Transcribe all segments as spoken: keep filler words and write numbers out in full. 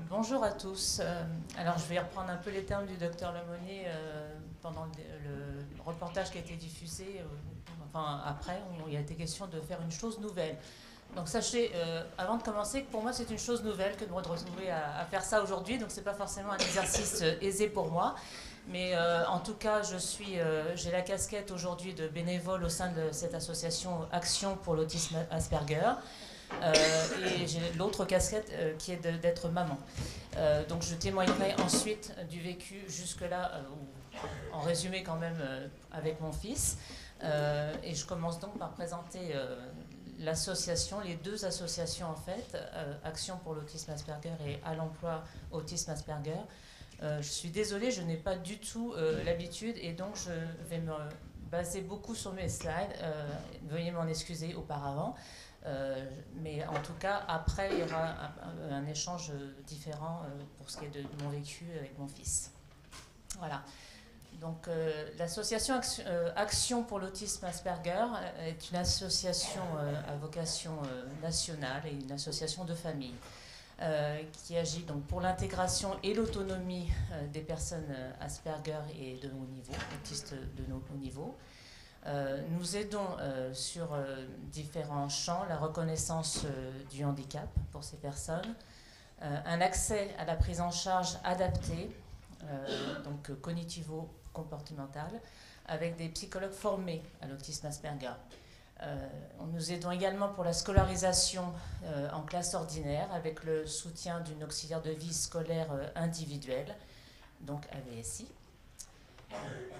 Bonjour à tous. Euh, alors, je vais reprendre un peu les termes du docteur Lemonnier euh, pendant le, le reportage qui a été diffusé. Euh, enfin, après, on, il a été question de faire une chose nouvelle. Donc, sachez, euh, avant de commencer, que pour moi, c'est une chose nouvelle que de me retrouver à, à faire ça aujourd'hui. Donc, c'est pas forcément un exercice euh, aisé pour moi. Mais euh, en tout cas, je suis, euh, j'ai la casquette aujourd'hui de bénévole au sein de cette association Action pour l'autisme Asperger. Euh, et j'ai l'autre casquette euh, qui est d'être maman. Euh, donc je témoignerai ensuite du vécu jusque-là, euh, en résumé quand même euh, avec mon fils. Euh, et je commence donc par présenter euh, l'association, les deux associations en fait, euh, Action pour l'autisme Asperger et À l'emploi autisme Asperger. Euh, je suis désolée, je n'ai pas du tout euh, l'habitude et donc je vais me baser beaucoup sur mes slides. Euh, veuillez m'en excuser auparavant. Euh, mais en tout cas, après, il y aura un, un échange différent euh, pour ce qui est de, de mon vécu avec mon fils. Voilà. Donc, euh, l'association Action, euh, Action pour l'autisme Asperger est une association euh, à vocation euh, nationale et une association de famille euh, qui agit donc pour l'intégration et l'autonomie euh, des personnes Asperger et de haut niveau, autistes de haut niveau. Euh, nous aidons euh, sur euh, différents champs, la reconnaissance euh, du handicap pour ces personnes, euh, un accès à la prise en charge adaptée, euh, donc cognitivo-comportementale, avec des psychologues formés à l'autisme Asperger. Euh, nous aidons également pour la scolarisation euh, en classe ordinaire avec le soutien d'une auxiliaire de vie scolaire euh, individuelle, donc A V S I. Euh,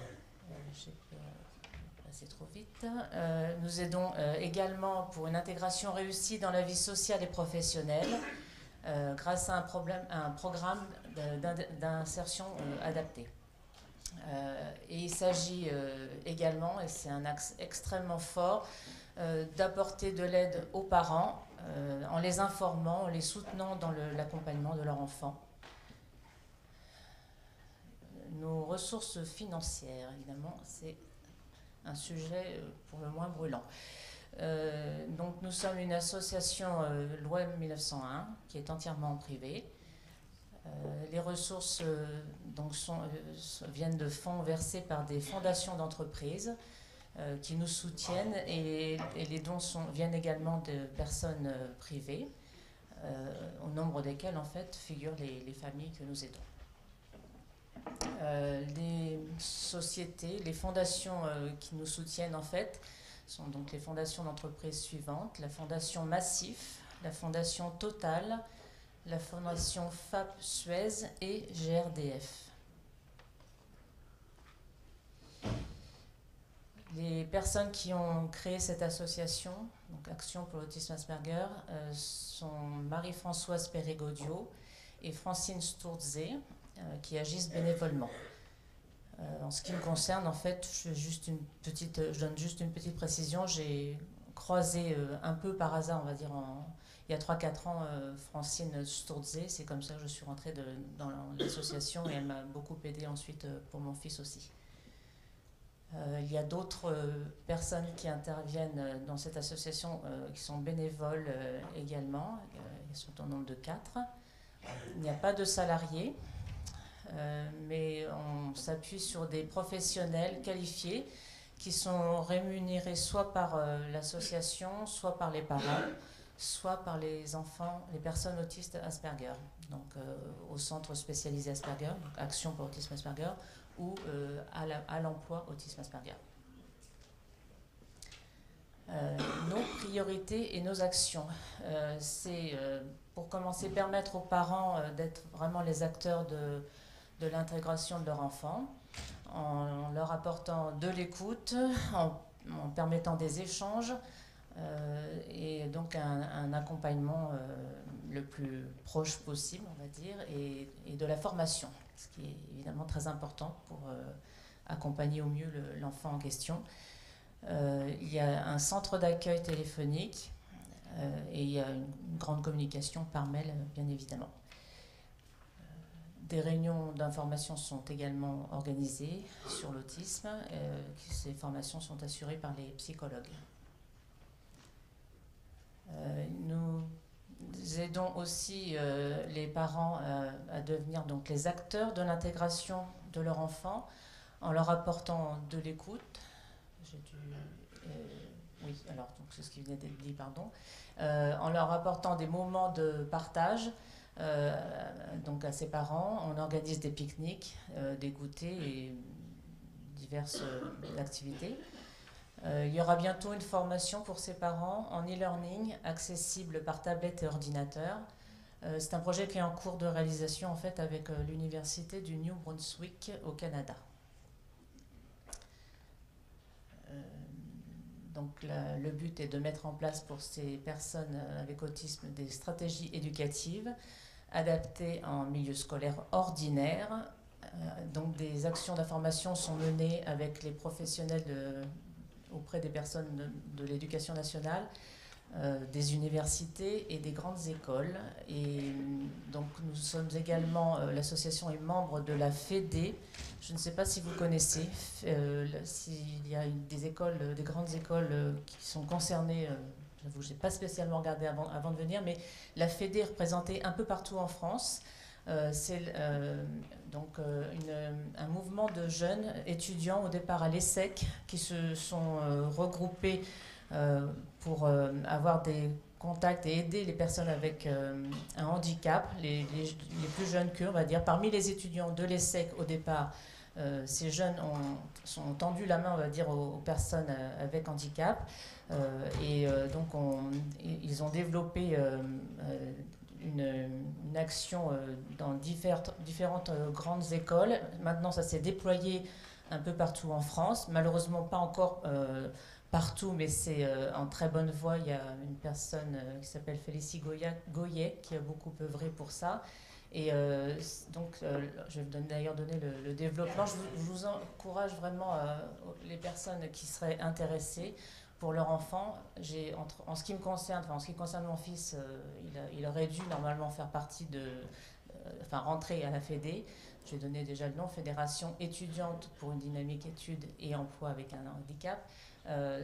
C'est trop vite. Euh, nous aidons euh, également pour une intégration réussie dans la vie sociale et professionnelle euh, grâce à un, problème, à un programme d'insertion euh, adapté. Euh, et il s'agit euh, également, et c'est un axe extrêmement fort, euh, d'apporter de l'aide aux parents euh, en les informant, en les soutenant dans l'accompagnement de leur enfant. Nos ressources financières, évidemment, c'est un sujet pour le moins brûlant. Euh, donc nous sommes une association euh, loi mille neuf cent un qui est entièrement privée. Euh, les ressources euh, donc sont, euh, viennent de fonds versés par des fondations d'entreprises euh, qui nous soutiennent et, et les dons sont, viennent également de personnes euh, privées, euh, au nombre desquelles en fait figurent les, les familles que nous aidons. Euh, les sociétés, les fondations euh, qui nous soutiennent en fait sont donc les fondations d'entreprises suivantes: la fondation Massif, la fondation Total, la fondation F A P Suez et G R D F. Les personnes qui ont créé cette association, donc Action pour l'autisme Asperger, euh, sont Marie-Françoise Perret-Gaudiot et Francine Sturze, qui agissent bénévolement. Euh, en ce qui me concerne, en fait, je, juste une petite, je donne juste une petite précision. J'ai croisé euh, un peu par hasard, on va dire, en, il y a trois quatre ans, euh, Francine Sturze. C'est comme ça que je suis rentrée de, dans l'association et elle m'a beaucoup aidée ensuite euh, pour mon fils aussi. Euh, il y a d'autres euh, personnes qui interviennent dans cette association euh, qui sont bénévoles euh, également. Euh, ils sont au nombre de quatre. Il n'y a pas de salariés. Euh, mais on s'appuie sur des professionnels qualifiés qui sont rémunérés soit par euh, l'association, soit par les parents, soit par les enfants, les personnes autistes Asperger, donc euh, au centre spécialisé Asperger, donc Action pour l'autisme Asperger, ou euh, à l'emploi autisme Asperger. Euh, nos priorités et nos actions, euh, c'est euh, pour commencer permettre aux parents euh, d'être vraiment les acteurs de de l'intégration de leur enfant, en leur apportant de l'écoute, en, en permettant des échanges euh, et donc un, un accompagnement euh, le plus proche possible, on va dire, et, et de la formation, ce qui est évidemment très important pour euh, accompagner au mieux l'enfant en question. Euh, il y a un centre d'accueil téléphonique euh, et il y a une, une grande communication par mail, bien évidemment. Des réunions d'information sont également organisées sur l'autisme. Euh, ces formations sont assurées par les psychologues. Euh, nous aidons aussi euh, les parents euh, à devenir donc les acteurs de l'intégration de leur enfant en leur apportant de l'écoute. J'ai dû, euh, oui, alors donc c'est ce qui venait d'être dit, pardon. Euh, en leur apportant des moments de partage. Euh, donc à ses parents, on organise des pique-niques, euh, des goûters et diverses euh, activités. Euh, il y aura bientôt une formation pour ses parents en e-learning accessible par tablette et ordinateur. Euh, c'est un projet qui est en cours de réalisation en fait avec euh, l'université du New Brunswick au Canada. Euh, Donc la, le but est de mettre en place pour ces personnes avec autisme des stratégies éducatives adaptées en milieu scolaire ordinaire. Euh, donc des actions d'information sont menées avec les professionnels de, auprès des personnes de, de l'éducation nationale, euh, des universités et des grandes écoles. Et donc nous sommes également, euh, l'association est membre de la FEDE. Je ne sais pas si vous connaissez, euh, s'il y a une, des écoles, des grandes écoles euh, qui sont concernées. Euh, J'avoue, je n'ai pas spécialement regardé avant, avant de venir, mais la FEDE est représentée un peu partout en France. Euh, c'est euh, donc euh, une, un mouvement de jeunes étudiants au départ à l'ESSEC qui se sont euh, regroupés euh, pour euh, avoir des contacts et aider les personnes avec euh, un handicap, les, les, les plus jeunes qu'eux, on va dire. Parmi les étudiants de l'ESSEC au départ, euh, ces jeunes ont, sont tendu la main, on va dire, aux, aux personnes avec handicap. Euh, et euh, donc on, ils ont développé euh, euh, une, une action euh, dans différentes, différentes euh, grandes écoles. Maintenant, ça s'est déployé un peu partout en France. Malheureusement, pas encore euh, partout, mais c'est euh, en très bonne voie. Il y a une personne euh, qui s'appelle Félicie Goyet qui a beaucoup œuvré pour ça. Et euh, donc, euh, je vais d'ailleurs donner le, le développement. Je vous, je vous encourage vraiment, euh, les personnes qui seraient intéressées pour leur enfant. J'ai, entre, en ce qui me concerne, enfin, en ce qui concerne mon fils, euh, il, a, il aurait dû normalement faire partie de, euh, enfin, rentrer à la FEDE. Je vais donner déjà le nom, Fédération étudiante pour une dynamique études et emploi avec un handicap. Euh,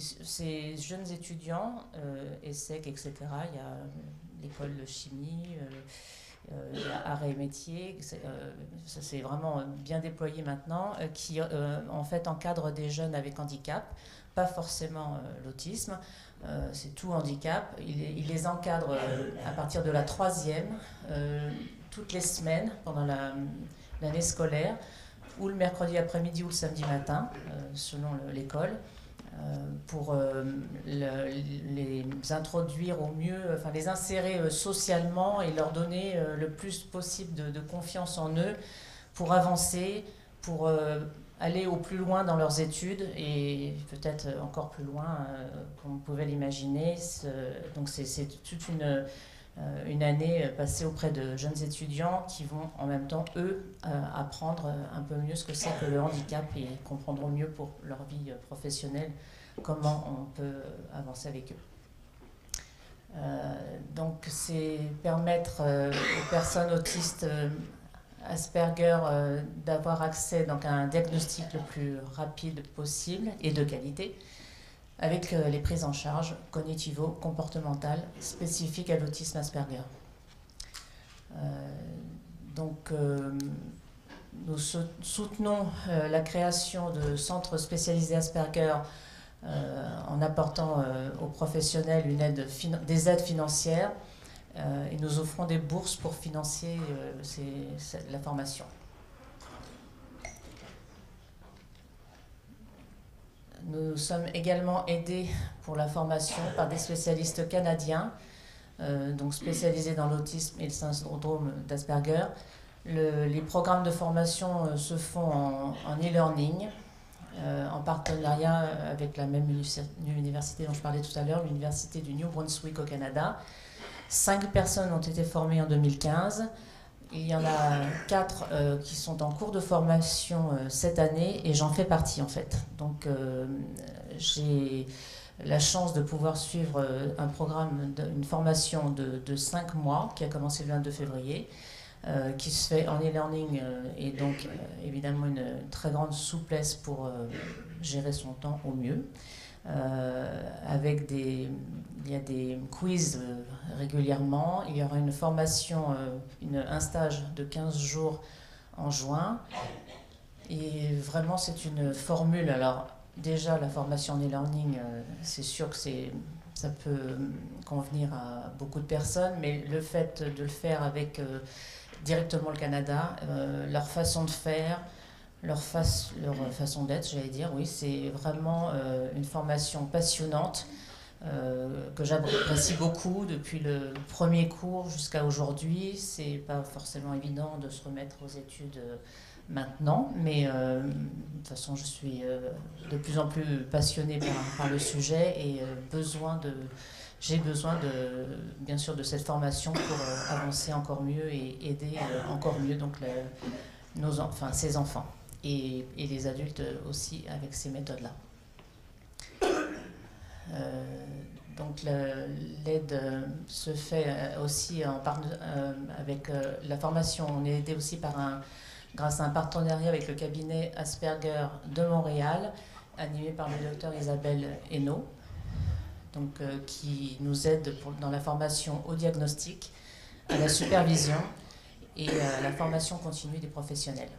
ces jeunes étudiants, euh, ESSEC, et cetera, il y a l'école de chimie, euh, euh, il y a arts et métiers, euh, ça s'est vraiment bien déployé maintenant, euh, qui euh, en fait encadrent des jeunes avec handicap, pas forcément euh, l'autisme, euh, c'est tout handicap. Il, il les encadre euh, à partir de la troisième, euh, toutes les semaines pendant la, l'année scolaire, ou le mercredi après-midi ou le samedi matin, euh, selon l'école. Euh, pour euh, le, les introduire au mieux, enfin les insérer euh, socialement et leur donner euh, le plus possible de, de confiance en eux pour avancer, pour euh, aller au plus loin dans leurs études et peut-être encore plus loin euh, qu'on pouvait l'imaginer. Donc c'est, c'est toute une, euh, une année passée auprès de jeunes étudiants qui vont en même temps, eux, euh, apprendre un peu mieux ce que c'est que le handicap et comprendront mieux pour leur vie professionnelle comment on peut avancer avec eux. Euh, donc c'est permettre euh, aux personnes autistes euh, Asperger euh, d'avoir accès donc, à un diagnostic le plus rapide possible et de qualité avec euh, les prises en charge cognitivo-comportementales spécifiques à l'autisme Asperger. Euh, donc euh, nous soutenons euh, la création de centres spécialisés Asperger euh, en apportant euh, aux professionnels une aide des aides financières euh, et nous offrons des bourses pour financer euh, ces, la formation. Nous sommes également aidés pour la formation par des spécialistes canadiens, euh, donc spécialisés dans l'autisme et le syndrome d'Asperger. Le, les programmes de formation euh, se font en, en e-learning, euh, en partenariat avec la même université dont je parlais tout à l'heure, l'université du New Brunswick au Canada. Cinq personnes ont été formées en deux mille quinze. Il y en a quatre euh, qui sont en cours de formation euh, cette année et j'en fais partie en fait. Donc euh, j'ai la chance de pouvoir suivre euh, un programme, de, une formation de, de cinq mois qui a commencé le vingt-deux février, euh, qui se fait en e-learning euh, et donc euh, évidemment une, une très grande souplesse pour euh, gérer son temps au mieux. euh, avec des, il y a des quiz euh, régulièrement. Il y aura une formation, euh, une, un stage de quinze jours en juin. Et vraiment, c'est une formule. Alors, déjà, la formation en e-learning, euh, c'est sûr que c'est, ça peut convenir à beaucoup de personnes, mais le fait de le faire avec euh, directement le Canada, euh, leur façon de faire, leur, face, leur façon d'être, j'allais dire, oui, c'est vraiment euh, une formation passionnante euh, que j'apprécie beaucoup depuis le premier cours jusqu'à aujourd'hui. C'est pas forcément évident de se remettre aux études euh, maintenant, mais euh, de toute façon, je suis euh, de plus en plus passionnée par, par le sujet et euh, besoin de, j'ai besoin de, bien sûr, de cette formation pour euh, avancer encore mieux et aider euh, encore mieux donc le, nos, enfin, ces enfants et, et les adultes aussi avec ces méthodes-là. Euh, donc l'aide euh, se fait euh, aussi en par, euh, avec euh, la formation. On est aidé aussi par un, grâce à un partenariat avec le cabinet Asperger de Montréal, animé par le docteur Isabelle Hainaut, donc, euh, qui nous aide pour, dans la formation au diagnostic, à la supervision et à la formation continue des professionnels.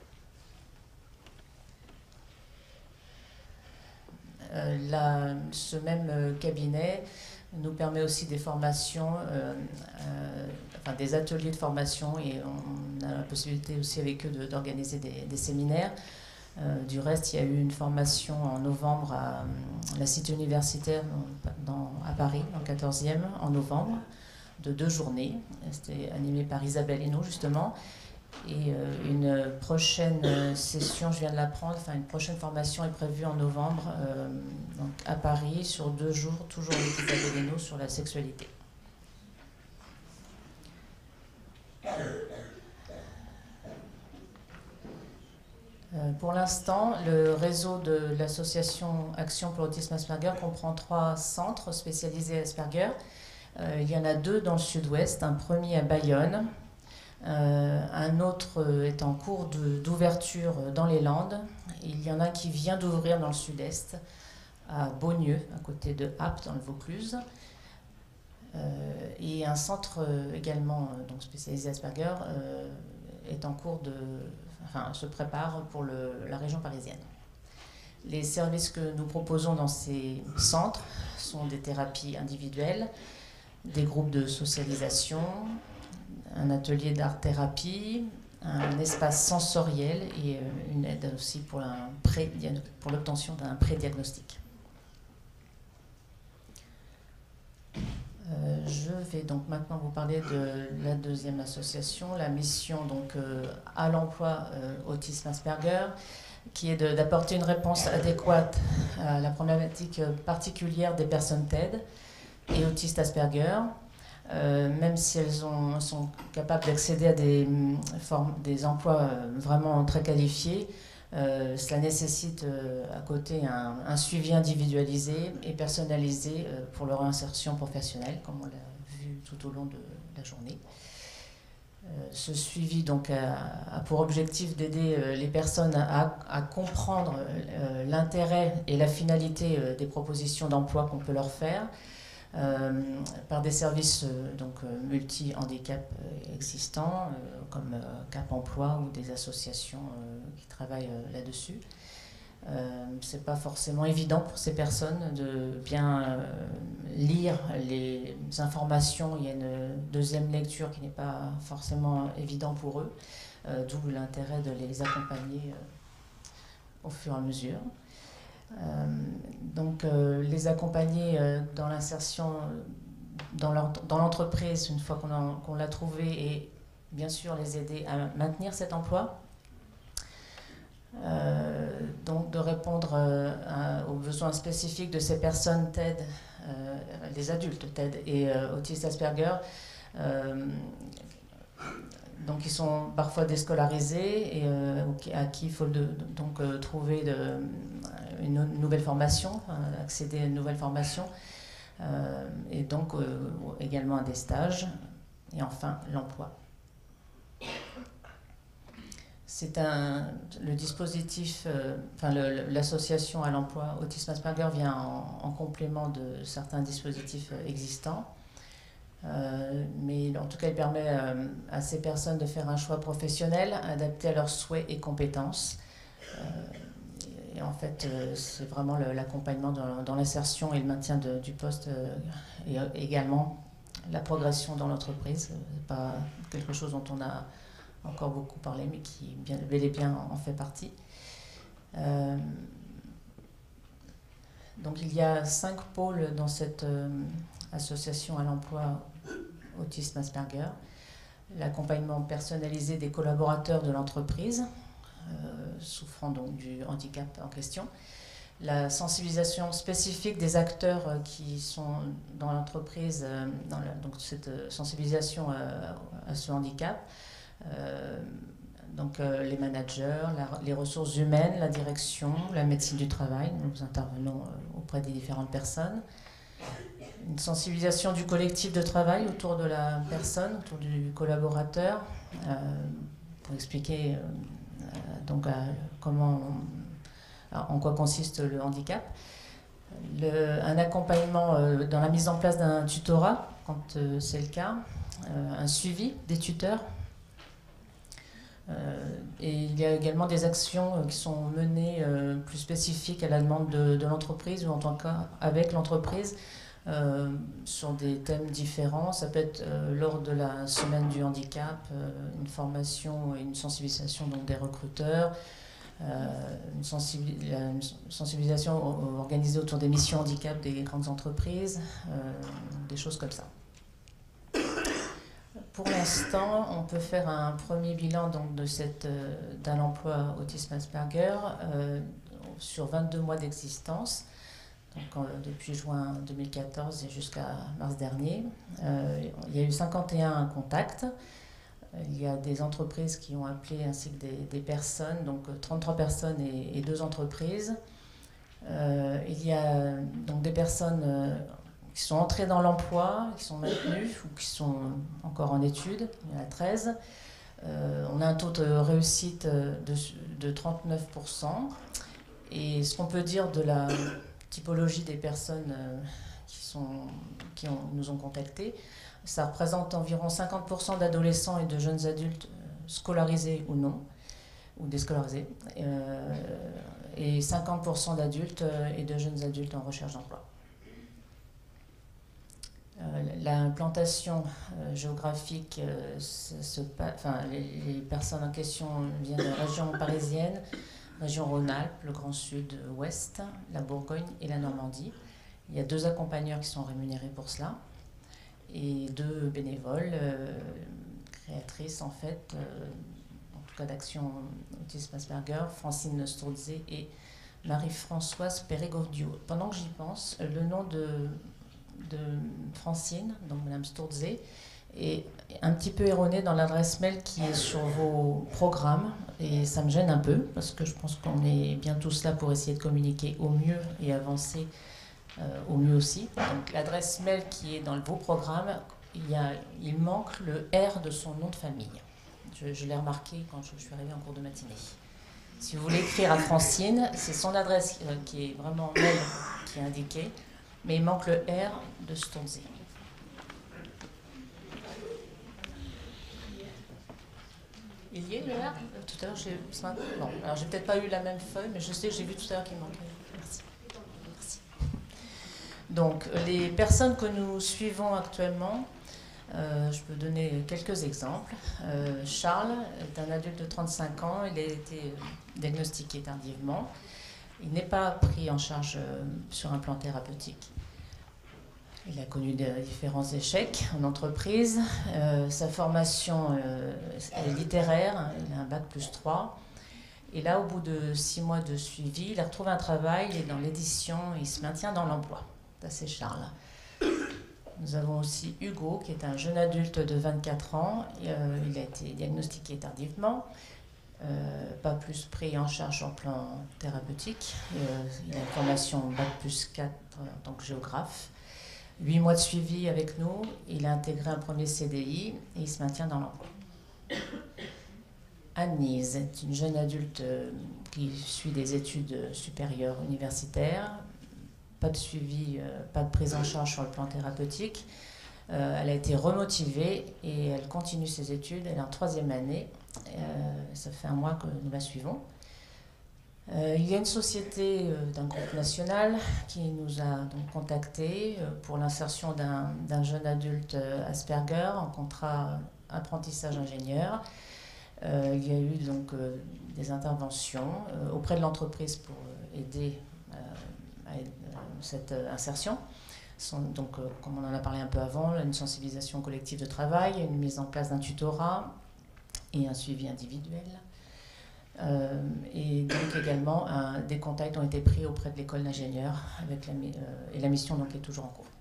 Euh, la, ce même cabinet nous permet aussi des formations, euh, euh, enfin des ateliers de formation, et on a la possibilité aussi avec eux d'organiser des, des séminaires. Euh, du reste, il y a eu une formation en novembre à, à la cité universitaire dans, à Paris, en quatorzième, en novembre, de deux journées. C'était animé par Isabelle Hainaut, justement. Et euh, une prochaine session, je viens de l'apprendre, enfin une prochaine formation est prévue en novembre euh, donc à Paris sur deux jours, toujours avec Isabelle Hainaut, sur la sexualité. Euh, pour l'instant, le réseau de l'association Action pour l'autisme Asperger comprend trois centres spécialisés Asperger. Euh, il y en a deux dans le sud-ouest, un premier à Bayonne. Euh, un autre est en cours d'ouverture dans les Landes. Il y en a un qui vient d'ouvrir dans le sud-est, à Beaunieu, à côté de Apt, dans le Vaucluse. Euh, et un centre euh, également donc spécialisé Asperger euh, est en cours de, enfin, se prépare pour le, la région parisienne. Les services que nous proposons dans ces centres sont des thérapies individuelles, des groupes de socialisation, un atelier d'art-thérapie, un espace sensoriel et une aide aussi pour, pour l'obtention d'un pré-diagnostic. Euh, je vais donc maintenant vous parler de la deuxième association, la mission donc, euh, à l'emploi euh, Autisme Asperger, qui est d'apporter une réponse adéquate à la problématique particulière des personnes T E D et autistes Asperger. Euh, même si elles ont, sont capables d'accéder à des, formes, des emplois euh, vraiment très qualifiés, euh, cela nécessite euh, à côté un, un suivi individualisé et personnalisé euh, pour leur insertion professionnelle, comme on l'a vu tout au long de la journée. Euh, ce suivi donc, a, a pour objectif d'aider euh, les personnes à, à comprendre euh, l'intérêt et la finalité euh, des propositions d'emploi qu'on peut leur faire, Euh, par des services euh, donc, euh, multi-handicap euh, existants, euh, comme euh, Cap Emploi ou des associations euh, qui travaillent euh, là-dessus. Euh, c'est pas forcément évident pour ces personnes de bien euh, lire les informations. Il y a une deuxième lecture qui n'est pas forcément évident pour eux, euh, d'où l'intérêt de les accompagner euh, au fur et à mesure. Euh, donc euh, les accompagner euh, dans l'insertion dans l'entreprise une fois qu'on qu'on l'a trouvé, et bien sûr les aider à maintenir cet emploi, euh, donc de répondre euh, à, aux besoins spécifiques de ces personnes T E D, euh, les adultes T E D et euh, autistes Asperger, euh, donc ils sont parfois déscolarisés et euh, à qui il faut de, donc euh, trouver de, une nouvelle formation, euh, accéder à une nouvelle formation, euh, et donc euh, également à des stages, et enfin l'emploi. c'est un, le dispositif, euh, enfin l'association à l'emploi Autisme Asperger vient en, en complément de certains dispositifs existants. Euh, mais en tout cas, il permet euh, à ces personnes de faire un choix professionnel adapté à leurs souhaits et compétences. Euh, et en fait, euh, c'est vraiment l'accompagnement dans, dans l'insertion et le maintien de, du poste euh, et euh, également la progression dans l'entreprise. C'est pas quelque chose dont on a encore beaucoup parlé, mais qui bien, bel et bien en fait partie. Euh, donc il y a cinq pôles dans cette euh, association à l'emploi Autisme Asperger. L'accompagnement personnalisé des collaborateurs de l'entreprise, euh, souffrant donc du handicap en question. La sensibilisation spécifique des acteurs euh, qui sont dans l'entreprise, euh, dans la, donc cette euh, sensibilisation à, à ce handicap. Euh, donc euh, les managers, la, les ressources humaines, la direction, la médecine du travail. Nous intervenons euh, auprès des différentes personnes. Une sensibilisation du collectif de travail autour de la personne, autour du collaborateur, euh, pour expliquer euh, donc euh, comment, en quoi consiste le handicap. Le, un accompagnement euh, dans la mise en place d'un tutorat, quand euh, c'est le cas, euh, un suivi des tuteurs. Euh, et il y a également des actions euh, qui sont menées euh, plus spécifiques à la demande de, de l'entreprise ou en tant qu'avec l'entreprise euh, sur des thèmes différents. Ça peut être euh, lors de la semaine du handicap, euh, une formation et une sensibilisation donc, des recruteurs, euh, une, sensibilis une sensibilisation organisée autour des missions handicap des grandes entreprises, euh, des choses comme ça. Pour l'instant, on peut faire un premier bilan donc, de cette, euh, d'un emploi Autisme Asperger euh, sur vingt-deux mois d'existence, donc, euh, depuis juin deux mille quatorze et jusqu'à mars dernier. Euh, il y a eu cinquante et un contacts. Il y a des entreprises qui ont appelé ainsi que des, des personnes, donc trente-trois personnes et, et deux entreprises. Euh, il y a donc des personnes euh, qui sont entrés dans l'emploi, qui sont maintenus ou qui sont encore en études, il y en a treize. Euh, on a un taux de réussite de, de trente-neuf pour cent. Et ce qu'on peut dire de la typologie des personnes qui, sont, qui ont, nous ont contactés, ça représente environ cinquante pour cent d'adolescents et de jeunes adultes scolarisés ou non, ou déscolarisés, euh, et cinquante pour cent d'adultes et de jeunes adultes en recherche d'emploi. Euh, L'implantation euh, géographique, euh, se, se, enfin, les, les personnes en question viennent de la région parisienne, région Rhône-Alpes, le Grand Sud-Ouest, la Bourgogne et la Normandie. Il y a deux accompagneurs qui sont rémunérés pour cela et deux bénévoles, euh, créatrices en fait, euh, en tout cas d'Action Autisme Asperger, Francine Sturdzé et Marie-Françoise Perregaudio. Pendant que j'y pense, le nom de de Francine, donc Madame Sturdzé, est un petit peu erroné dans l'adresse mail qui est sur vos programmes, et ça me gêne un peu parce que je pense qu'on est bien tous là pour essayer de communiquer au mieux et avancer euh, au mieux aussi. Donc l'adresse mail qui est dans vos programmes, il, y a, il manque le R de son nom de famille. Je, je l'ai remarqué quand je, je suis arrivée en cours de matinée. Si vous voulez écrire à Francine, c'est son adresse euh, qui est vraiment mail qui est indiquée, mais il manque le R de Sturdzé. Il y est le R? Tout à l'heure, j'ai... Bon, alors j'ai peut-être pas eu la même feuille, mais je sais que j'ai vu tout à l'heure qu'il manquait. Merci. Merci. Donc, les personnes que nous suivons actuellement, euh, je peux donner quelques exemples. Euh, Charles est un adulte de trente-cinq ans, il a été diagnostiqué tardivement. Il n'est pas pris en charge euh, sur un plan thérapeutique. Il a connu de, différents échecs en entreprise. Euh, sa formation euh, est littéraire, il a un bac plus trois. Et là, au bout de six mois de suivi, il a retrouvé un travail, il est dans l'édition, il se maintient dans l'emploi. Ça, c'est Charles. Nous avons aussi Hugo, qui est un jeune adulte de vingt-quatre ans. Euh, il a été diagnostiqué tardivement. Euh, pas plus pris en charge en plan thérapeutique. Euh, il a une formation bac plus quatre en tant que géographe. Huit mois de suivi avec nous, il a intégré un premier C D I et il se maintient dans l'emploi. Anne-Lise est une jeune adulte euh, qui suit des études supérieures universitaires, pas de suivi, euh, pas de prise en charge sur le plan thérapeutique. Euh, elle a été remotivée et elle continue ses études, elle est en troisième année, euh, ça fait un mois que nous la suivons. Euh, il y a une société euh, d'un groupe national qui nous a donc contactés euh, pour l'insertion d'un jeune adulte euh, Asperger en contrat apprentissage ingénieur. Euh, il y a eu donc euh, des interventions euh, auprès de l'entreprise pour euh, aider euh, à euh, cette euh, insertion. Sont, donc, euh, comme on en a parlé un peu avant, une sensibilisation collective de travail, une mise en place d'un tutorat et un suivi individuel. Euh, et donc également, un, des contacts ont été pris auprès de l'école d'ingénieurs avec la, euh, et la mission donc, est toujours en cours.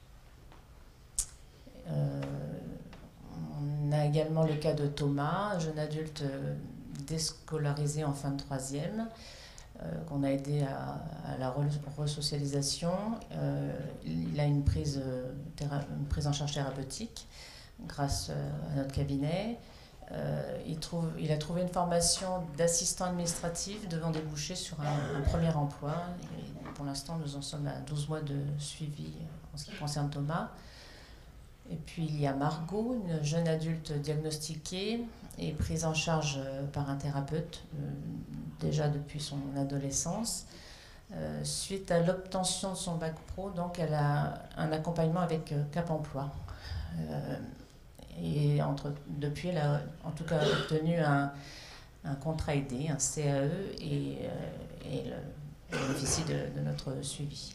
Euh, on a également le cas de Thomas, un jeune adulte euh, déscolarisé en fin de troisième, euh, qu'on a aidé à, à la resocialisation. Euh, il a une prise, euh, une prise en charge thérapeutique grâce euh, à notre cabinet. Euh, il, trouve, il a trouvé une formation d'assistant administratif devant déboucher sur un, un premier emploi. Et pour l'instant, nous en sommes à douze mois de suivi en ce qui concerne Thomas. Et puis il y a Margot, une jeune adulte diagnostiquée et prise en charge par un thérapeute, euh, déjà depuis son adolescence. Euh, suite à l'obtention de son bac pro, donc elle a un accompagnement avec euh, Cap Emploi. Euh, et entre, depuis, elle a en tout cas obtenu un, un contrat aidé, un C A E, et, euh, et le, elle bénéficie de, de notre suivi.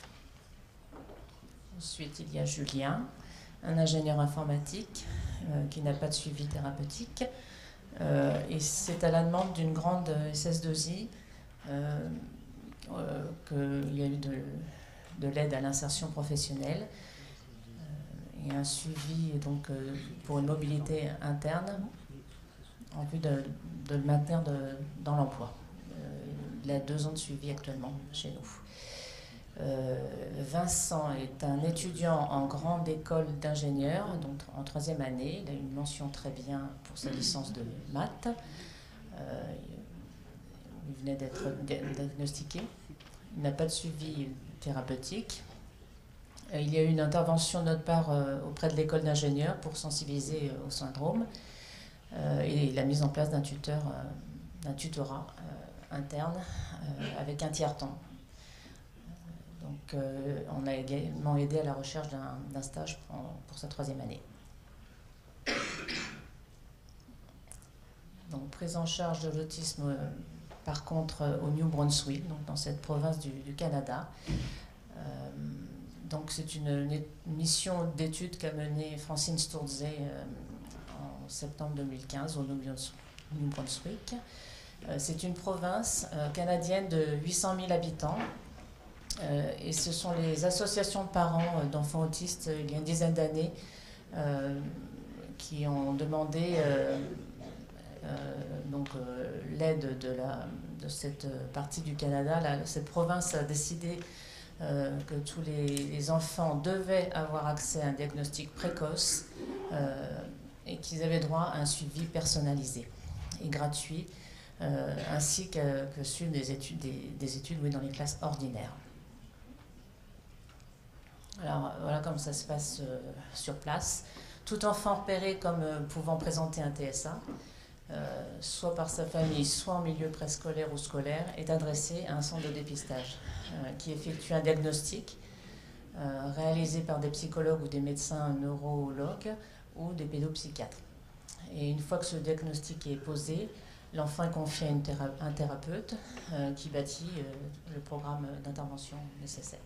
Ensuite, il y a Julien, un ingénieur informatique euh, qui n'a pas de suivi thérapeutique. Euh, et c'est à la demande d'une grande S S deux I euh, euh, qu'il y a eu de, de l'aide à l'insertion professionnelle euh, et un suivi donc, euh, pour une mobilité interne en vue de, de le maintenir de, dans l'emploi. Euh, il a deux ans de suivi actuellement chez nous. Euh, Vincent est un étudiant en grande école d'ingénieur, donc en troisième année. Il a une mention très bien pour sa licence de maths. Euh, il venait d'être diagnostiqué. Il n'a pas de suivi thérapeutique. Euh, il y a eu une intervention de notre part euh, auprès de l'école d'ingénieur pour sensibiliser euh, au syndrome euh, et la mise en place d'un tuteur, euh, d'un tutorat euh, interne euh, avec un tiers-temps. Donc, euh, on a également aidé à la recherche d'un stage pour, pour sa troisième année. Donc, prise en charge de l'autisme, euh, par contre, euh, au New Brunswick, donc dans cette province du, du Canada. Euh, donc, c'est une, une mission d'études qu'a menée Francine Sturze euh, en septembre deux mille quinze au New Brunswick. Euh, c'est une province euh, canadienne de huit cent mille habitants. Euh, et ce sont les associations de parents euh, d'enfants autistes, euh, il y a une dizaine d'années, euh, qui ont demandé euh, euh, donc euh, l'aide de, de cette partie du Canada. La, cette province a décidé euh, que tous les, les enfants devaient avoir accès à un diagnostic précoce euh, et qu'ils avaient droit à un suivi personnalisé et gratuit, euh, ainsi que, que suivre des études, des, des études oui, dans les classes ordinaires. Alors voilà comment ça se passe euh, sur place. Tout enfant repéré comme euh, pouvant présenter un T S A, euh, soit par sa famille, soit en milieu préscolaire ou scolaire, est adressé à un centre de dépistage euh, qui effectue un diagnostic euh, réalisé par des psychologues ou des médecins neurologues ou des pédopsychiatres. Et une fois que ce diagnostic est posé, l'enfant est confié à une théra un thérapeute euh, qui bâtit euh, le programme d'intervention nécessaire.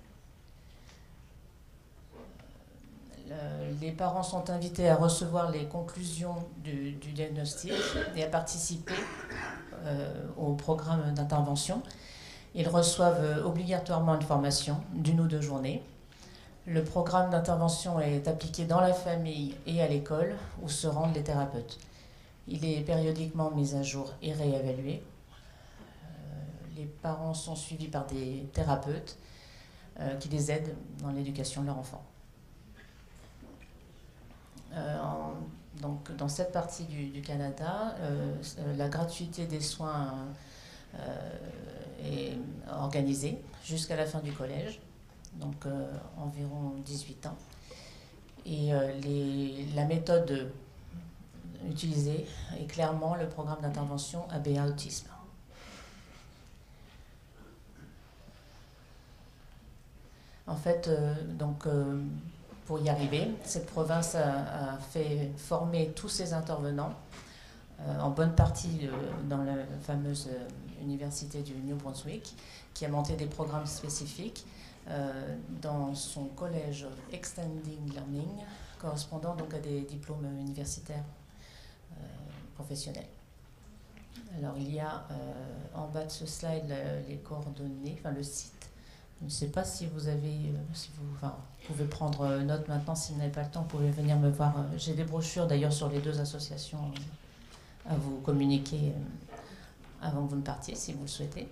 Les parents sont invités à recevoir les conclusions du, du diagnostic et à participer euh, au programme d'intervention. Ils reçoivent obligatoirement une formation d'une ou deux journées. Le programme d'intervention est appliqué dans la famille et à l'école où se rendent les thérapeutes. Il est périodiquement mis à jour et réévalué. Euh, les parents sont suivis par des thérapeutes euh, qui les aident dans l'éducation de leur enfant. Euh, en donc, dans cette partie du, du Canada, euh, la gratuité des soins euh, est organisée jusqu'à la fin du collège, donc euh, environ dix-huit ans. Et euh, les, la méthode utilisée est clairement le programme d'intervention A B A Autisme. En fait, euh, donc, euh, pour y arriver, cette province a, a fait former tous ses intervenants, euh, en bonne partie euh, dans la fameuse euh, université du New Brunswick, qui a monté des programmes spécifiques euh, dans son collège Extending Learning, correspondant donc à des diplômes universitaires euh, professionnels. Alors il y a euh, en bas de ce slide le, les coordonnées, enfin le site. Je ne sais pas si vous avez, si vous, enfin, vous pouvez prendre note maintenant, si vous n'avez pas le temps, vous pouvez venir me voir. J'ai des brochures d'ailleurs sur les deux associations à vous communiquer avant que vous ne partiez, si vous le souhaitez.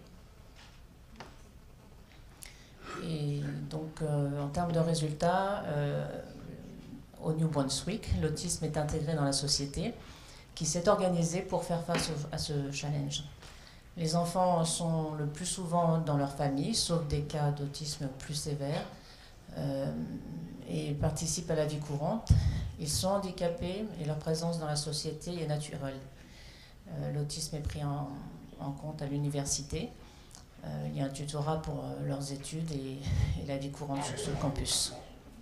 Et donc, euh, en termes de résultats, euh, au New Brunswick, l'autisme est intégré dans la société, qui s'est organisée pour faire face au, à ce challenge. Les enfants sont le plus souvent dans leur famille, sauf des cas d'autisme plus sévères, euh, et participent à la vie courante. Ils sont handicapés et leur présence dans la société est naturelle. Euh, L'autisme est pris en, en compte à l'université. Euh, il y a un tutorat pour euh, leurs études et, et la vie courante sur ce campus.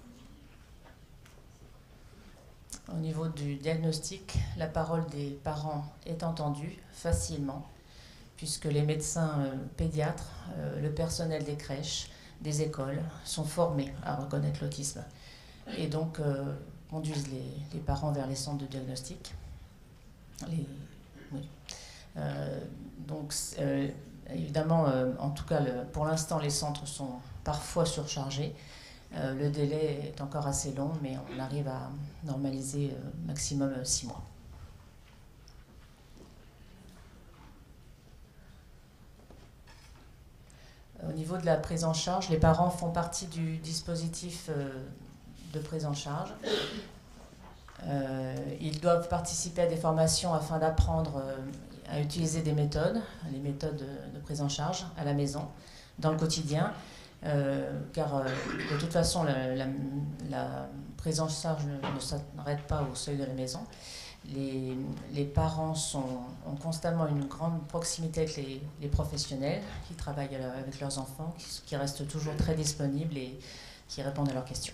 Au niveau du diagnostic, la parole des parents est entendue facilement, puisque les médecins euh, pédiatres, euh, le personnel des crèches, des écoles sont formés à reconnaître l'autisme et donc euh, conduisent les, les parents vers les centres de diagnostic. Les, oui. euh, donc, euh, évidemment, euh, en tout cas, le, pour l'instant, les centres sont parfois surchargés. Euh, le délai est encore assez long, mais on arrive à normaliser euh, maximum six mois. Au niveau de la prise en charge, les parents font partie du dispositif de prise en charge. Euh, ils doivent participer à des formations afin d'apprendre à utiliser des méthodes, les méthodes de prise en charge à la maison, dans le quotidien, euh, car euh, de toute façon, la, la, la prise en charge ne, ne s'arrête pas au seuil de la maison. Les, les parents sont, ont constamment une grande proximité avec les, les professionnels qui travaillent avec leurs enfants, qui, qui restent toujours très disponibles et qui répondent à leurs questions.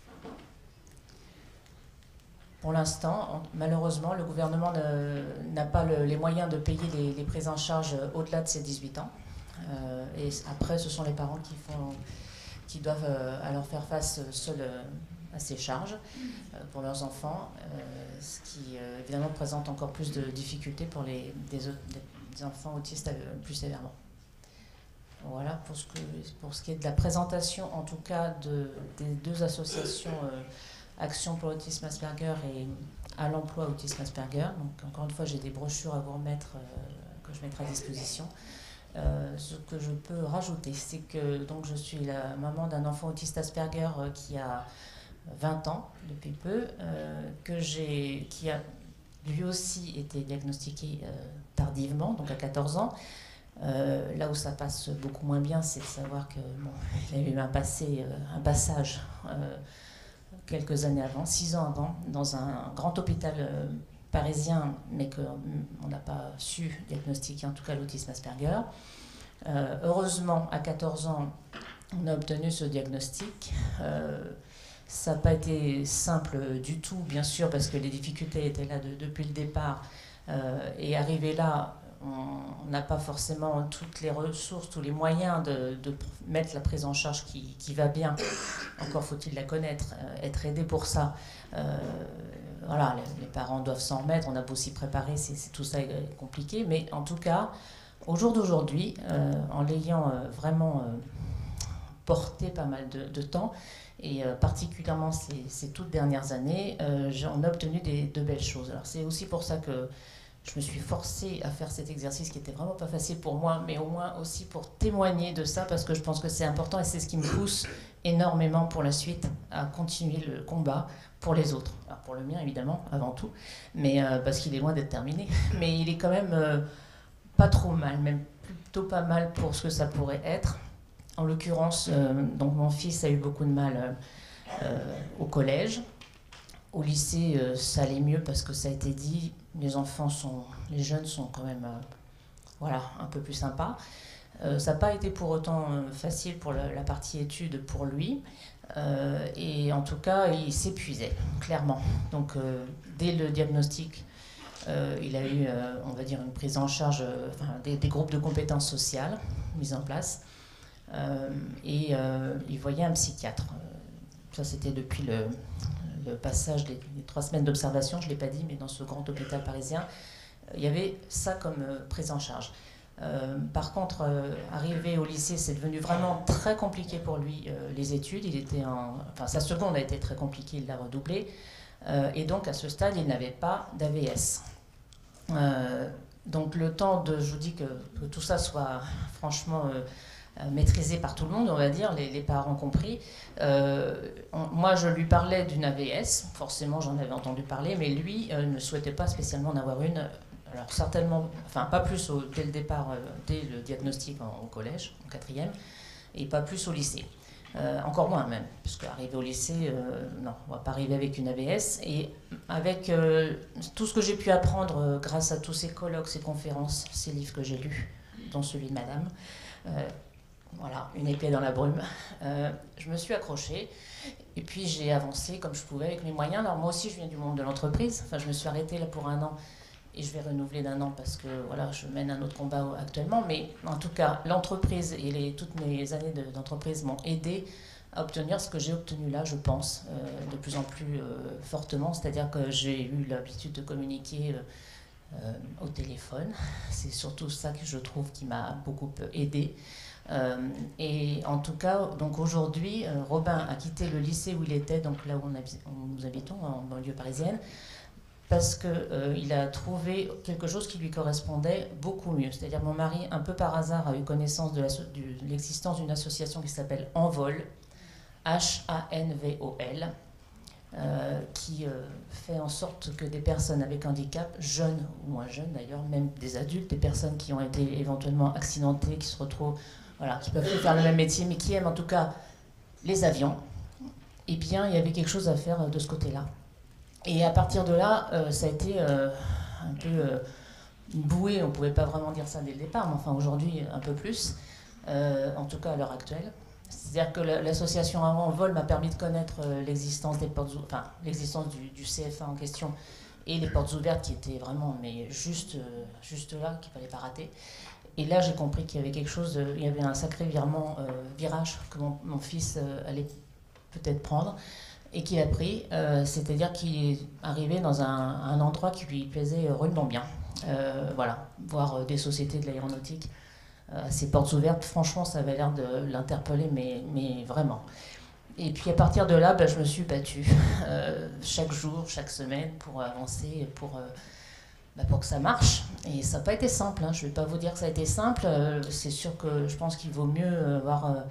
Pour l'instant, malheureusement, le gouvernement n'a pas le, les moyens de payer les, les prises en charge au-delà de ces dix-huit ans. Euh, et après, ce sont les parents qui, font, qui doivent euh, alors faire face seuls euh, à ces charges euh, pour leurs enfants, euh, ce qui euh, évidemment présente encore plus de difficultés pour les, des, des enfants autistes euh, plus sévèrement. Voilà pour ce, que, pour ce qui est de la présentation, en tout cas, de, des deux associations euh, Action pour l'autisme Asperger et à l'emploi autisme Asperger. Donc encore une fois, j'ai des brochures à vous remettre euh, que je mettrai à disposition. Euh, ce que je peux rajouter, c'est que donc, je suis la maman d'un enfant autiste Asperger euh, qui a vingt ans depuis peu, euh, que j'ai, qui a lui aussi été diagnostiqué euh, tardivement, donc à quatorze ans. Euh, là où ça passe beaucoup moins bien, c'est de savoir qu'il bon, a eu un, passé, euh, un passage euh, quelques années avant, six ans avant, dans un grand hôpital euh, parisien, mais qu'on n'a pas su diagnostiquer, en tout cas l'autisme Asperger. Euh, heureusement, à quatorze ans, on a obtenu ce diagnostic. Euh, ça n'a pas été simple du tout, bien sûr, parce que les difficultés étaient là de, depuis le départ. Euh, et arrivé là, on n'a pas forcément toutes les ressources, tous les moyens de, de mettre la prise en charge qui, qui va bien. Encore faut-il la connaître, euh, être aidé pour ça. Euh, voilà, les, les parents doivent s'en remettre, on a beau s'y préparer, c'est, tout ça est compliqué. Mais en tout cas, au jour d'aujourd'hui, euh, en l'ayant euh, vraiment euh, porté pas mal de, de temps, et euh, particulièrement ces, ces toutes dernières années, euh, on a obtenu des, de belles choses. Alors c'est aussi pour ça que je me suis forcée à faire cet exercice qui n'était vraiment pas facile pour moi, mais au moins aussi pour témoigner de ça, parce que je pense que c'est important et c'est ce qui me pousse énormément pour la suite à continuer le combat pour les autres. Alors pour le mien, évidemment, avant tout, mais euh, parce qu'il est loin d'être terminé. Mais il est quand même euh, pas trop mal, même plutôt pas mal pour ce que ça pourrait être. En l'occurrence, euh, donc mon fils a eu beaucoup de mal euh, euh, au collège. Au lycée, euh, ça allait mieux parce que ça a été dit, les enfants sont, les jeunes sont quand même, euh, voilà, un peu plus sympas. Euh, ça n'a pas été pour autant euh, facile pour la, la partie études pour lui. Euh, et en tout cas, il s'épuisait, clairement. Donc, euh, dès le diagnostic, euh, il a eu, euh, on va dire, une prise en charge, euh, enfin, des, des groupes de compétences sociales mis en place. Euh, et euh, il voyait un psychiatre. Ça, c'était depuis le, le passage des, des trois semaines d'observation, je ne l'ai pas dit, mais dans ce grand hôpital parisien, il y avait ça comme euh, prise en charge. Euh, par contre, euh, arrivé au lycée, c'est devenu vraiment très compliqué pour lui, euh, les études. Il était en, enfin, sa seconde a été très compliquée, il l'a redoublée. Euh, et donc, à ce stade, il n'avait pas d'A V S. Euh, donc, le temps de, je vous dis que, que tout ça soit franchement euh, maîtrisé par tout le monde, on va dire, les, les parents compris. Euh, on, moi, je lui parlais d'une A V S, forcément, j'en avais entendu parler, mais lui euh, ne souhaitait pas spécialement en avoir une. Alors certainement, enfin pas plus au, dès le départ, euh, dès le diagnostic en, au collège, en quatrième, et pas plus au lycée. Euh, encore moins même, puisque arriver au lycée, euh, non, on ne va pas arriver avec une A V S. Et avec euh, tout ce que j'ai pu apprendre euh, grâce à tous ces colloques, ces conférences, ces livres que j'ai lus, dont celui de Madame, euh, voilà, une épée dans la brume, euh, je me suis accrochée. Et puis j'ai avancé comme je pouvais avec mes moyens. Alors moi aussi, je viens du monde de l'entreprise. Enfin, je me suis arrêtée là pour un an. Et je vais renouveler d'un an parce que voilà, je mène un autre combat actuellement. Mais en tout cas, l'entreprise et les, toutes mes années d'entreprise m'ont aidé à obtenir ce que j'ai obtenu là, je pense, euh, de plus en plus euh, fortement. C'est-à-dire que j'ai eu l'habitude de communiquer euh, euh, au téléphone. C'est surtout ça que je trouve qui m'a beaucoup aidé. Euh, et en tout cas, donc aujourd'hui, euh, Robin a quitté le lycée où il était, donc là où, on habite, où nous habitons, en banlieue parisienne, parce qu'il euh, a trouvé quelque chose qui lui correspondait beaucoup mieux. C'est-à-dire mon mari, un peu par hasard, a eu connaissance de l'existence d'une association qui s'appelle Envol, H A N V O L, euh, qui euh, fait en sorte que des personnes avec handicap, jeunes ou moins jeunes d'ailleurs, même des adultes, des personnes qui ont été éventuellement accidentées, qui se retrouvent, voilà, qui peuvent plus faire le même métier, mais qui aiment en tout cas les avions, eh bien il y avait quelque chose à faire de ce côté-là. Et à partir de là, euh, ça a été euh, un peu euh, une bouée, on ne pouvait pas vraiment dire ça dès le départ, mais enfin aujourd'hui un peu plus, euh, en tout cas à l'heure actuelle. C'est-à-dire que l'association Envol m'a permis de connaître euh, l'existence des portes, enfin l'existence du, du C F A en question et les portes ouvertes qui étaient vraiment, mais juste, euh, juste là, qu'il ne fallait pas rater. Et là, j'ai compris qu'il y avait quelque chose, de, il y avait un sacré virement, euh, virage que mon, mon fils euh, allait peut-être prendre. Et qu'il a pris, euh, c'est-à-dire qu'il est arrivé dans un, un endroit qui lui plaisait rudement bien. Euh, voilà, voir euh, des sociétés de l'aéronautique, euh, ces portes ouvertes, franchement, ça avait l'air de l'interpeller, mais, mais vraiment. Et puis à partir de là, ben, je me suis battue euh, chaque jour, chaque semaine pour avancer, pour, euh, ben, pour que ça marche. Et ça n'a pas été simple, hein. Je ne vais pas vous dire que ça a été simple. Euh, c'est sûr que je pense qu'il vaut mieux avoir... Euh,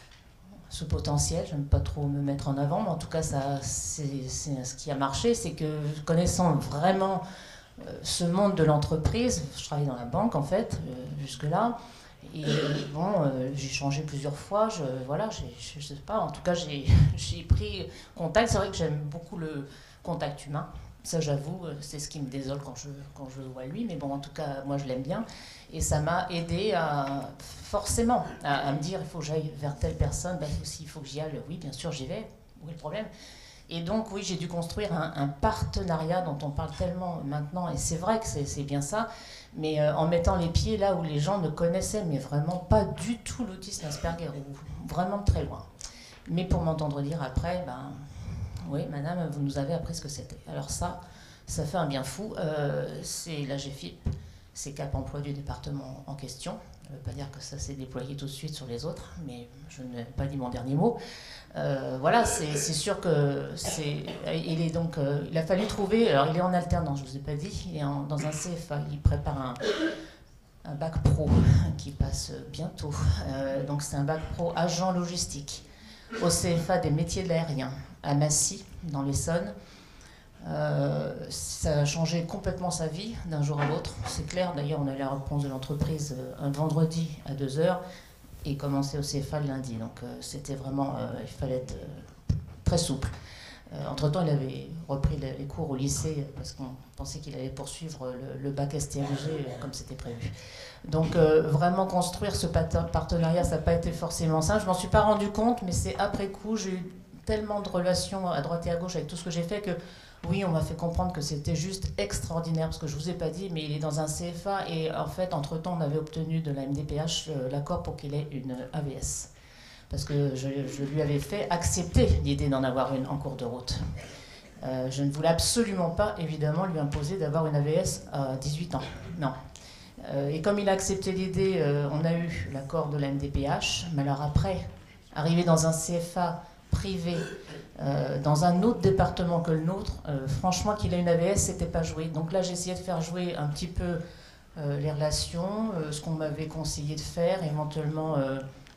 ce potentiel, j'aime pas trop me mettre en avant, mais en tout cas, c'est ce qui a marché, c'est que connaissant vraiment euh, ce monde de l'entreprise, je travaillais dans la banque en fait, euh, jusque-là, et bon, euh, j'ai changé plusieurs fois, je, voilà, je sais pas, en tout cas, j'ai pris contact, c'est vrai que j'aime beaucoup le contact humain, ça j'avoue, c'est ce qui me désole quand je, quand je le vois lui, mais bon, en tout cas, moi je l'aime bien. Et ça m'a aidé à, forcément à, à me dire, il faut que j'aille vers telle personne, ben, s'il faut que j'y aille, oui, bien sûr, j'y vais, où est le problème? Et donc, oui, j'ai dû construire un, un partenariat dont on parle tellement maintenant, et c'est vrai que c'est bien ça, mais euh, en mettant les pieds là où les gens ne connaissaient, mais vraiment pas du tout l'autisme Asperger, ou vraiment très loin. Mais pour m'entendre dire après, ben, oui, madame, vous nous avez appris ce que c'était. Alors ça, ça fait un bien fou, euh, c'est la G F I P, c'est Cap Emploi du département en question. Ça ne veut pas dire que ça s'est déployé tout de suite sur les autres, mais je n'ai pas dit mon dernier mot. Euh, voilà, c'est sûr que c'est. Il est donc, euh, il a fallu trouver. Alors, il est en alternance, je ne vous ai pas dit. Il est en, dans un C F A. Il prépare un, un bac pro qui passe bientôt. Euh, donc, c'est un bac pro agent logistique. au C F A des métiers de l'aérien à Massy, dans l'Essonne. Euh, ça a changé complètement sa vie d'un jour à l'autre, c'est clair. D'ailleurs, on a eu la réponse de l'entreprise un vendredi à deux heures et commençait au C F A le lundi. Donc, euh, c'était vraiment, euh, il fallait être euh, très souple. Euh, entre-temps, il avait repris les cours au lycée parce qu'on pensait qu'il allait poursuivre le, le bac S T M G comme c'était prévu. Donc euh, vraiment construire ce partenariat, ça n'a pas été forcément simple. Je m'en suis pas rendu compte, mais c'est après coup, j'ai eu tellement de relations à droite et à gauche avec tout ce que j'ai fait que oui, on m'a fait comprendre que c'était juste extraordinaire, parce que je ne vous ai pas dit, mais il est dans un C F A et en fait, entre-temps, on avait obtenu de la M D P H euh, l'accord pour qu'il ait une A V S. Parce que je, je lui avais fait accepter l'idée d'en avoir une en cours de route. Euh, je ne voulais absolument pas, évidemment, lui imposer d'avoir une A V S à dix-huit ans. Non. Euh, et comme il a accepté l'idée, euh, on a eu l'accord de la M D P H. Mais alors après, arriver dans un C F A privé, euh, dans un autre département que le nôtre, euh, franchement, qu'il ait une A V S, c'était pas joué. Donc là, j'ai essayé de faire jouer un petit peu euh, les relations, euh, ce qu'on m'avait conseillé de faire, éventuellement... Euh,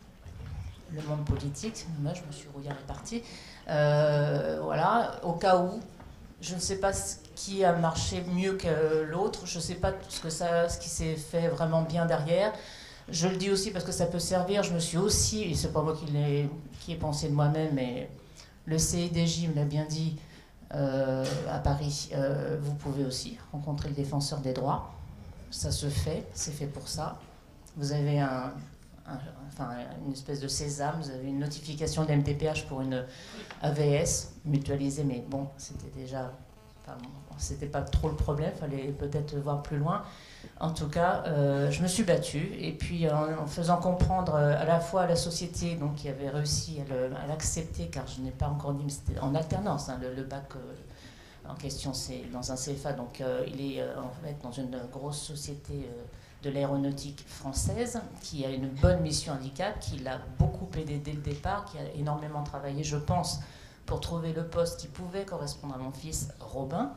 le monde politique, moi je me suis rouillée à la partie, euh, voilà, au cas où, je ne sais pas ce qui a marché mieux que l'autre, je ne sais pas ce, que ça, ce qui s'est fait vraiment bien derrière, je le dis aussi parce que ça peut servir, je me suis aussi, et c'est pas moi qui l'ai qui ai pensé de moi-même, mais le C I D J me l'a bien dit euh, à Paris, euh, vous pouvez aussi rencontrer le défenseur des droits, ça se fait, c'est fait pour ça, vous avez un... Un, enfin, une espèce de sésame, vous avez une notification de la M D P H pour une A V S mutualisée, mais bon, c'était déjà, enfin, bon, c'était pas trop le problème, fallait peut-être voir plus loin. En tout cas, euh, je me suis battue, et puis en, en faisant comprendre à la fois à la société, donc qui avait réussi à l'accepter, car je n'ai pas encore dit, mais c'était en alternance, hein, le, le bac euh, en question, c'est dans un C F A, donc euh, il est euh, en fait dans une grosse société euh, de l'aéronautique française, qui a une bonne mission handicap, qui l'a beaucoup aidé dès le départ, qui a énormément travaillé, je pense, pour trouver le poste qui pouvait correspondre à mon fils Robin.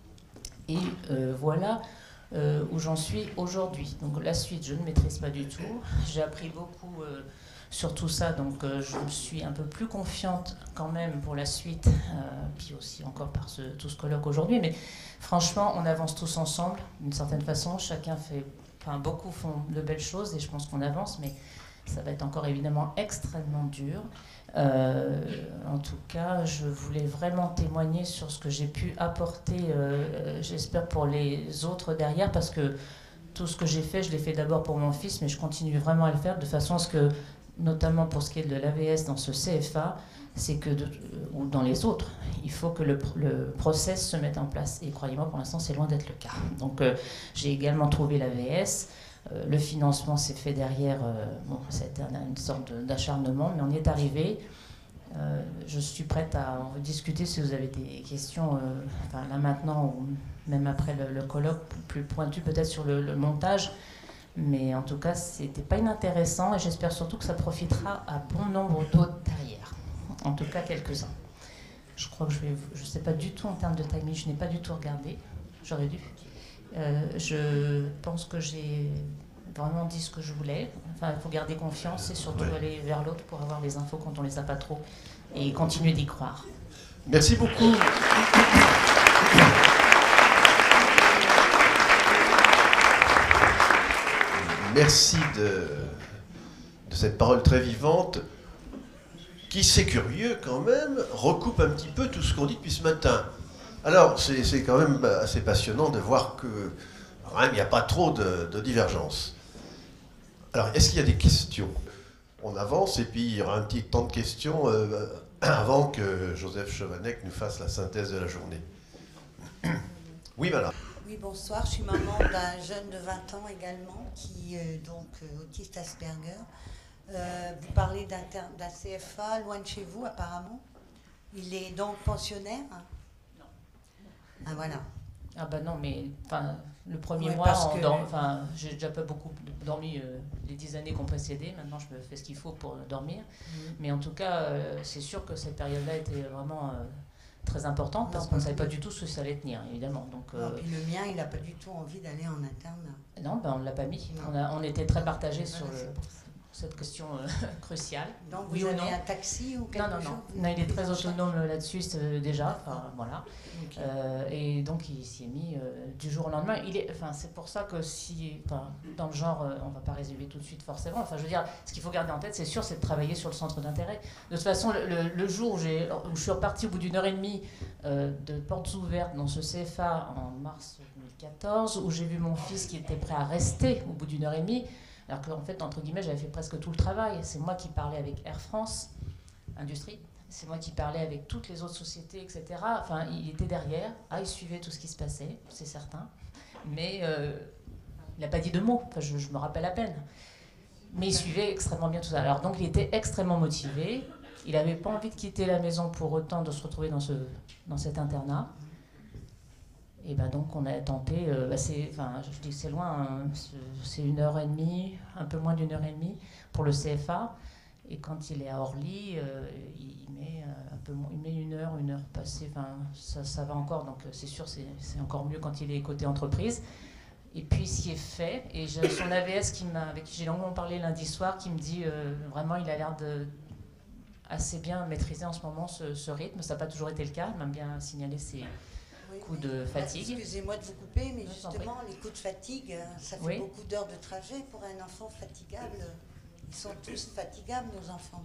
Et euh, voilà euh, où j'en suis aujourd'hui. Donc la suite, je ne maîtrise pas du tout. J'ai appris beaucoup euh, sur tout ça, donc euh, je suis un peu plus confiante quand même pour la suite, euh, puis aussi encore par ce, tout ce colloque aujourd'hui. Mais franchement, on avance tous ensemble, d'une certaine façon. Chacun fait... Enfin, beaucoup font de belles choses et je pense qu'on avance, mais ça va être encore évidemment extrêmement dur. Euh, en tout cas, je voulais vraiment témoigner sur ce que j'ai pu apporter, euh, j'espère pour les autres derrière, parce que tout ce que j'ai fait, je l'ai fait d'abord pour mon fils, mais je continue vraiment à le faire de façon à ce que, notamment pour ce qui est de l'A V S dans ce C F A, c'est que, de, ou dans les autres, il faut que le, le process se mette en place. Et croyez-moi, pour l'instant, c'est loin d'être le cas. Donc, euh, j'ai également trouvé l'A V S. Euh, le financement s'est fait derrière. Euh, bon, c'était une sorte d'acharnement, mais on y est arrivé. Euh, je suis prête à en discuter si vous avez des questions, euh, enfin, là maintenant, ou même après le, le colloque, plus pointu peut-être sur le, le montage. Mais en tout cas, c'était pas inintéressant et j'espère surtout que ça profitera à bon nombre d'autres derrière. En tout cas, quelques-uns. Je crois que je vais... Je ne sais pas du tout en termes de timing, je n'ai pas du tout regardé. J'aurais dû. Euh, je pense que j'ai vraiment dit ce que je voulais. Enfin, il faut garder confiance et surtout ouais. aller vers l'autre pour avoir les infos quand on ne les a pas trop et continuer d'y croire. Merci beaucoup. Merci de, de cette parole très vivante qui, c'est curieux quand même, recoupe un petit peu tout ce qu'on dit depuis ce matin. Alors, c'est quand même assez passionnant de voir que il n'y a pas trop de, de divergences. Alors, est-ce qu'il y a des questions? On avance et puis il y aura un petit temps de questions euh, avant que Joseph Chevanec nous fasse la synthèse de la journée. Oui, madame. Oui, bonsoir. Je suis maman d'un jeune de vingt ans également, qui est donc euh, autiste Asperger. Euh, vous parlez d'un C F A loin de chez vous, apparemment. Il est donc pensionnaire? Non. Ah, voilà. Ah ben non, mais enfin, le premier ouais, mois, que... enfin, j'ai déjà pas beaucoup dormi euh, les dix années qui ont précédé. Maintenant, je me fais ce qu'il faut pour dormir. Mmh. Mais en tout cas, euh, c'est sûr que cette période-là était vraiment... Euh, très importante parce qu'on ne savait pas du tout ce que ça allait tenir, évidemment. Donc, euh, non, puis le mien, il n'a pas du tout envie d'aller en interne. Non, ben on ne l'a pas mis. On, a, on était très partagés sur le... cette question euh, cruciale. Donc vous oui avez ou non. un taxi ou quelque Non, non, chose? non. non il est très autonome là-dessus euh, déjà. Enfin, voilà. Okay. Euh, et donc il s'y est mis euh, du jour au lendemain. Il est, enfin, c'est pour ça que si, enfin, dans le genre, euh, on ne va pas résumer tout de suite forcément. Enfin, je veux dire, ce qu'il faut garder en tête, c'est sûr, c'est de travailler sur le centre d'intérêt. De toute façon, le, le, le jour où, j'ai, où je suis repartie au bout d'une heure et demie euh, de portes ouvertes dans ce C F A en mars deux mille quatorze, où j'ai vu mon fils qui était prêt à rester au bout d'une heure et demie, alors qu'en fait, entre guillemets, j'avais fait presque tout le travail. C'est moi qui parlais avec Air France Industrie. C'est moi qui parlais avec toutes les autres sociétés, et cetera. Enfin, il était derrière. Ah, il suivait tout ce qui se passait, c'est certain. Mais euh, il n'a pas dit de mots. Enfin, je, je me rappelle à peine. Mais il suivait extrêmement bien tout ça. Alors, donc, il était extrêmement motivé. Il n'avait pas envie de quitter la maison pour autant de se retrouver dans, ce, dans cet internat. Et ben donc, on a tenté. Euh, bah c'est, enfin, je dis c'est loin. Hein, c'est une heure et demie, un peu moins d'une heure et demie pour le C F A. Et quand il est à Orly, euh, il, met, euh, un peu, il met une heure, une heure passée, enfin, ça, ça va encore, donc c'est sûr, c'est, c'est encore mieux quand il est côté entreprise. Et puis, ce qui est fait, et j'ai son A V S qui m'a, avec qui j'ai longuement parlé lundi soir, qui me dit euh, vraiment, il a l'air de assez bien maîtriser en ce moment ce, ce rythme. Ça n'a pas toujours été le cas, il m'a bien signalé ses oui, coups de fatigue. Excusez-moi de vous couper, mais justement, les coups de fatigue, ça fait oui. beaucoup d'heures de trajet pour un enfant fatigable. Ils sont tous fatigables, nos enfants.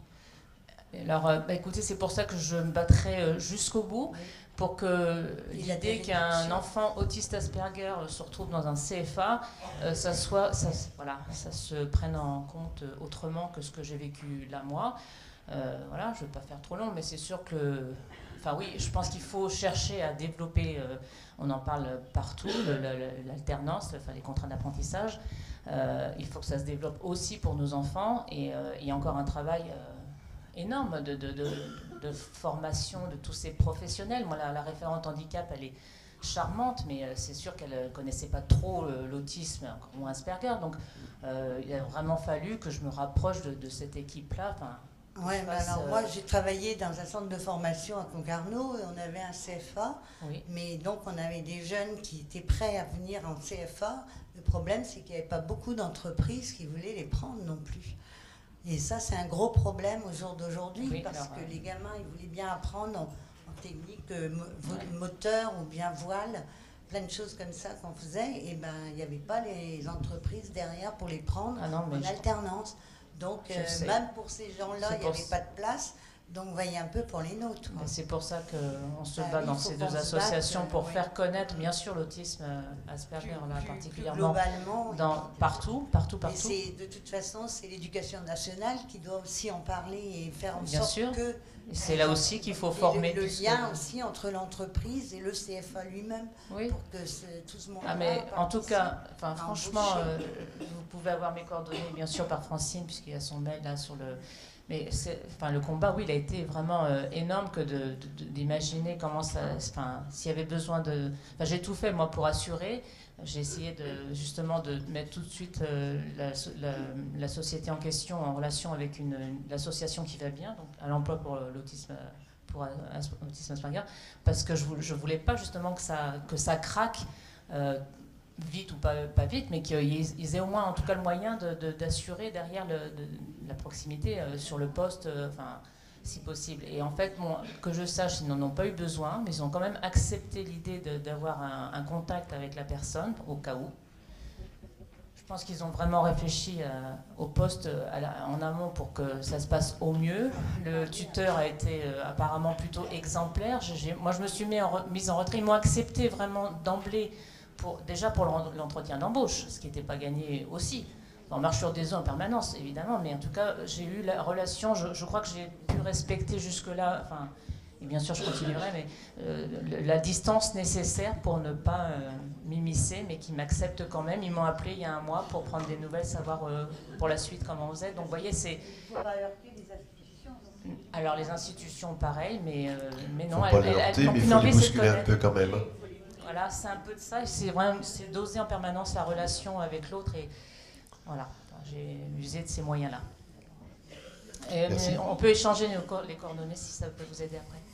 Alors, euh, bah, écoutez, c'est pour ça que je me battrai euh, jusqu'au bout, oui. pour que l'idée qu'un enfant autiste Asperger euh, se retrouve dans un C F A, euh, ça, soit, ça, voilà, ça se prenne en compte autrement que ce que j'ai vécu là, moi. Euh, voilà, je ne vais pas faire trop long, mais c'est sûr que... Enfin oui, je pense qu'il faut chercher à développer, euh, on en parle partout, le, le, l'alternance, enfin, les contrats d'apprentissage. Euh, il faut que ça se développe aussi pour nos enfants, et euh, il y a encore un travail euh, énorme de, de, de, de formation de tous ces professionnels. Moi, la, la référente handicap, elle est charmante, mais euh, c'est sûr qu'elle ne connaissait pas trop euh, l'autisme, encore moins Asperger. Donc, euh, il a vraiment fallu que je me rapproche de, de cette équipe-là. Enfin, Oui, alors euh... moi j'ai travaillé dans un centre de formation à Concarneau et on avait un C F A, oui. mais donc on avait des jeunes qui étaient prêts à venir en C F A. Le problème c'est qu'il n'y avait pas beaucoup d'entreprises qui voulaient les prendre non plus. Et ça c'est un gros problème au jour d'aujourd'hui, oui, parce alors, que euh... les gamins ils voulaient bien apprendre en, en technique euh, ouais. moteur ou bien voile, plein de choses comme ça qu'on faisait, et ben il n'y avait pas les entreprises derrière pour les prendre ah non, en alternance. Donc, euh, même pour ces gens-là, il n'y avait pas de place. Donc, voyez un peu pour les nôtres. C'est pour ça qu'on se bat ah, oui, dans ces deux associations batte, pour oui. faire connaître, bien sûr, l'autisme Asperger, plus, là, plus, particulièrement. Plus globalement. Dans, partout, partout, partout. Et c'est, de toute façon, c'est l'éducation nationale qui doit aussi en parler et faire en bien sorte sûr. que... Et c'est là aussi qu'il faut former le, le tout lien aussi entre l'entreprise et le C F A lui-même, oui. pour que ce, tout ce monde. Ah mais en tout cas, enfin franchement, euh, vous pouvez avoir mes coordonnées bien sûr par Francine puisqu'il y a son mail là sur le. Mais c'est, enfin le combat, oui, il a été vraiment euh, énorme que de, de, d'imaginer comment ça, enfin s'il y avait besoin de. Enfin j'ai tout fait moi pour assurer. J'ai essayé de, justement de mettre tout de suite euh, la, la, la société en question en relation avec une, une l'association qui va bien, donc à l'emploi pour l'autisme, pour l'autisme Asperger, parce que je ne voulais pas justement que ça, que ça craque euh, vite ou pas, pas vite, mais qu'ils aient au moins en tout cas le moyen de, de, d'assurer derrière le, de, la proximité euh, sur le poste, euh, enfin, si possible. Et en fait, bon, que je sache, ils n'en ont pas eu besoin, mais ils ont quand même accepté l'idée de, d'avoir un, un contact avec la personne, au cas où. Je pense qu'ils ont vraiment réfléchi euh, au poste à la, en amont pour que ça se passe au mieux. Le tuteur a été euh, apparemment plutôt exemplaire. J'ai, moi, je me suis mis en, re, mise en retrait. Ils m'ont accepté vraiment d'emblée, pour, déjà pour l'entretien d'embauche, ce qui n'était pas gagné aussi. On marche sur des œufs en permanence, évidemment, mais en tout cas, j'ai eu la relation, je, je crois que j'ai pu respecter jusque-là, enfin, et bien sûr je continuerai, mais euh, la distance nécessaire pour ne pas euh, m'immiscer, mais qui m'acceptent quand même. Ils m'ont appelé il y a un mois pour prendre des nouvelles, savoir euh, pour la suite comment vous êtes. Donc vous voyez, c'est... Alors les institutions, pareil, mais, euh, mais non, elles, elles, elles, elles, mais il faut les bousculer un peu quand même. Voilà, c'est un peu de ça, c'est vraiment, c'est doser en permanence la relation avec l'autre et... Voilà, j'ai usé de ces moyens-là. Et on peut échanger nos co- les coordonnées si ça peut vous aider après.